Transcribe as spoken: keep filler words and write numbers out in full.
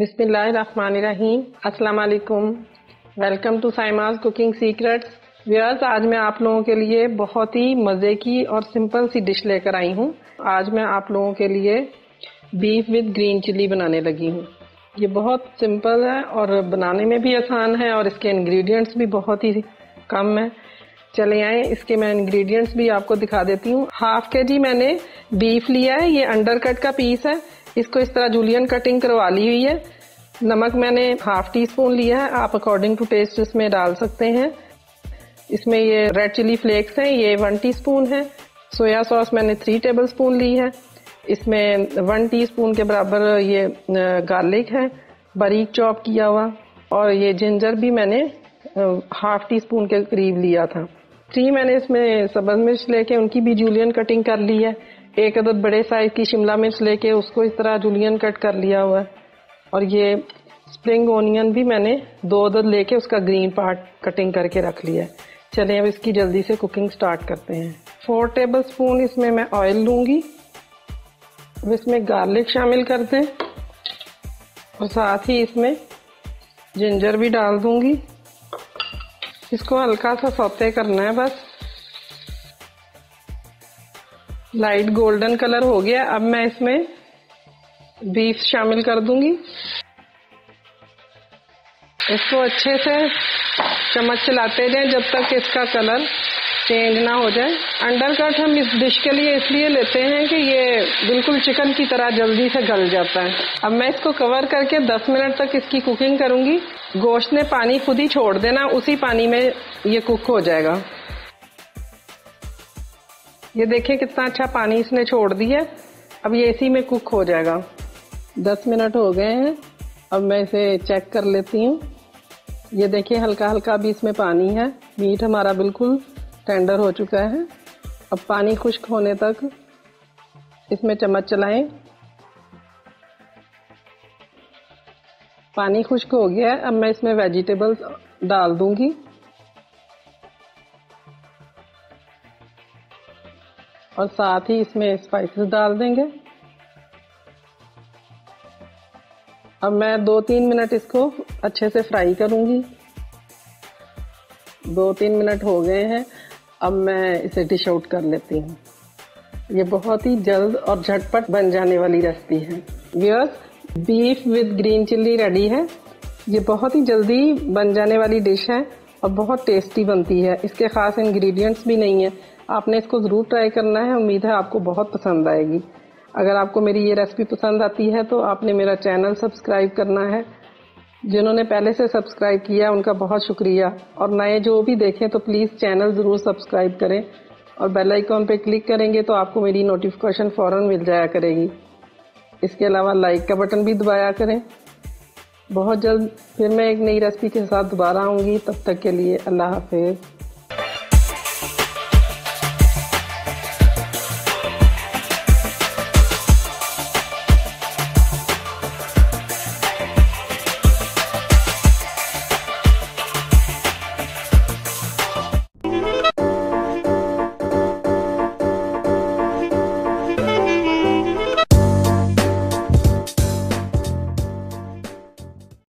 बिस्मिल्लाहिर्रहमानिर्रहीम। अस्सलाम वालेकुम। Welcome to Saima's cooking secrets. Viewers, आज मैं आप लोगों के लिए बहुत ही मज़े की और सिंपल सी डिश लेकर आई हूँ। आज मैं आप लोगों के लिए बीफ विद ग्रीन चिली बनाने लगी हूँ। ये बहुत सिंपल है और बनाने में भी आसान है और इसके इंग्रेडिएंट्स भी बहुत ही कम है। चले आए, इसके मैं इंग्रेडिएंट्स भी आपको दिखा देती हूँ। हाफ के जी मैंने बीफ लिया है। ये अंडर कट का पीस है। इसको इस तरह जूलियन कटिंग करवा ली हुई है। नमक मैंने हाफ टी स्पून लिया है, आप अकॉर्डिंग टू टेस्ट इसमें डाल सकते हैं। इसमें ये रेड चिली फ्लेक्स हैं, ये वन टीस्पून है। सोया सॉस मैंने थ्री टेबल स्पून ली है। इसमें वन टीस्पून के बराबर ये गार्लिक है, बारीक चॉप किया हुआ। और ये जिंजर भी मैंने हाफ टी स्पून के करीब लिया था। थ्री मैंने इसमें सब्ज मिर्च लेके उनकी भी जूलियन कटिंग कर ली है। एक अदद बड़े साइज की शिमला मिर्च लेके उसको इस तरह जूलियन कट कर लिया हुआ है। और ये स्प्रिंग ओनियन भी मैंने दो अदद लेके उसका ग्रीन पार्ट कटिंग करके रख लिया है। चलिए अब इसकी जल्दी से कुकिंग स्टार्ट करते हैं। फोर टेबल स्पून इसमें मैं ऑयल लूंगी। अब इसमें गार्लिक शामिल कर दें और साथ ही इसमें जिंजर भी डाल दूंगी। इसको हल्का सा सौते करना है बस। लाइट गोल्डन कलर हो गया। अब मैं इसमें बीफ शामिल कर दूंगी। इसको अच्छे से चम्मच चलाते जाएं जब तक इसका कलर चेंज ना हो जाए। अंडर कट हम इस डिश के लिए इसलिए लेते हैं कि ये बिल्कुल चिकन की तरह जल्दी से गल जाता है। अब मैं इसको कवर करके दस मिनट तक इसकी कुकिंग करूंगी। गोश्त ने पानी खुद ही छोड़ देना, उसी पानी में ये कुक हो जाएगा। ये देखिए कितना अच्छा पानी इसने छोड़ दिया। अब ये इसी में कुक हो जाएगा। दस मिनट हो गए हैं। अब मैं इसे चेक कर लेती हूँ। ये देखिए हल्का हल्का भी इसमें पानी है। मीट हमारा बिल्कुल टेंडर हो चुका है। अब पानी खुश्क होने तक इसमें चम्मच चलाएं। पानी खुश्क हो गया है। अब मैं इसमें वेजिटेबल्स डाल दूंगी और साथ ही इसमें स्पाइसेस डाल देंगे। अब मैं दो तीन मिनट इसको अच्छे से फ्राई करूंगी। दो तीन मिनट हो गए हैं। अब मैं इसे डिश आउट कर लेती हूँ। ये बहुत ही जल्द और झटपट बन जाने वाली रेसिपी है। Viewers, beef with green chilli ready है। ये बहुत ही जल्दी बन जाने वाली डिश है और बहुत टेस्टी बनती है। इसके खास इंग्रेडिएंट्स भी नहीं है। आपने इसको ज़रूर ट्राई करना है। उम्मीद है आपको बहुत पसंद आएगी। अगर आपको मेरी ये रेसिपी पसंद आती है तो आपने मेरा चैनल सब्सक्राइब करना है। जिन्होंने पहले से सब्सक्राइब किया उनका बहुत शुक्रिया। और नए जो भी देखें तो प्लीज़ चैनल ज़रूर सब्सक्राइब करें और बेल आइकॉन पे क्लिक करेंगे तो आपको मेरी नोटिफिकेशन फ़ौरन मिल जाया करेगी। इसके अलावा लाइक का बटन भी दबाया करें। बहुत जल्द फिर मैं एक नई रेसिपी के साथ दोबारा आऊँगी। तब तक के लिए अल्लाह हाफिज़।